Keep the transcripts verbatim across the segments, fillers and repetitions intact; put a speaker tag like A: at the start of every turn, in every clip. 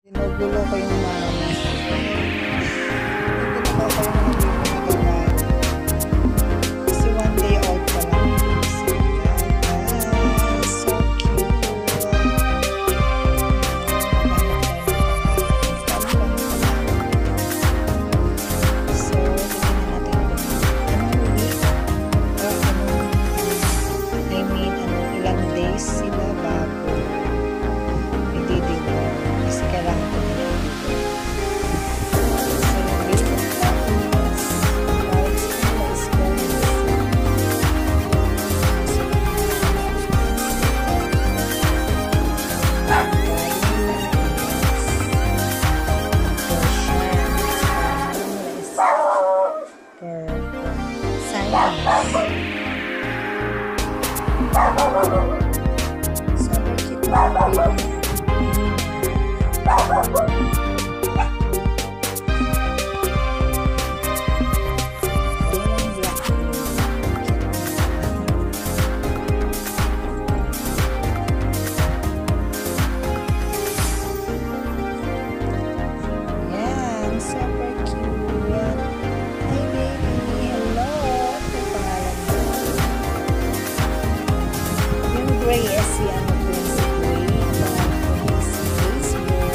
A: Ginugulo ko yung mami. Ginugulo ko yung mami na gawa. Kasi one day old pa lang. So cute. So, tignan natin anong week or anong, I mean, anong ilang days sila bago i-deliver. Kasi kailangan ko nila i-deliver. So, yung baby is about sila is going super cute na baby. Yan, super cute. Hi baby, hello. Ano pangalan mo? Yung gray is si ano po yung si gray. Pangalan ko yung si Facebook.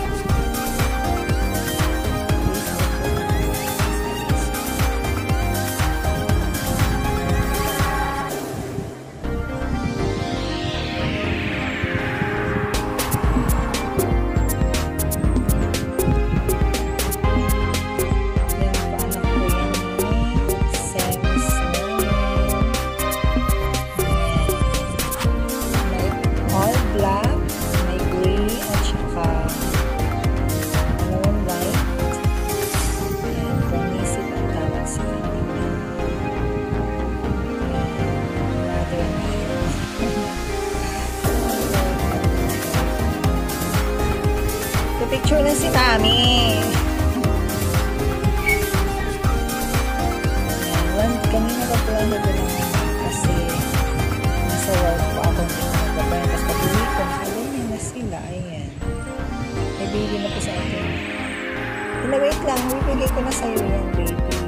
A: Picture na si Mami. Ayan, kanina pa po lang dito lang kasi nasa work po ako dito. Tapos pag-uwi ko, alam niya na sila. Ayan. May baby na po sa akin. Wait lang, bibigay ko na sa'yo yan, baby.